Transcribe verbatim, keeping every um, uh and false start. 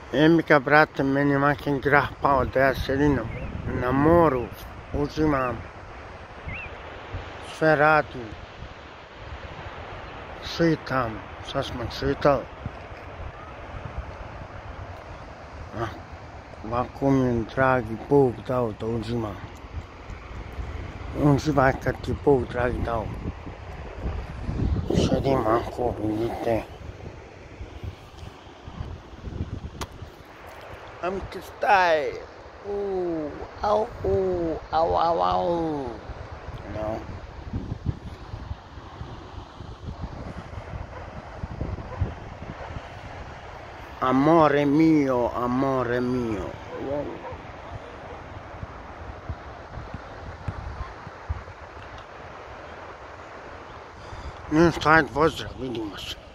Amke, brate, meni maken grah pao da ja sedim na moru, uzimam, sve radim, čitam, sad smo čitali. Ovako mi je dragi Bog dao da uzimam. Uživaj kad ti Bog dragi dao. Sedim ovako, vidite. Amke staj. Uuu, au, au, au, au, au. No. Amore mio, amore mio. Ništa, ajde, pozdrav, vidimo se.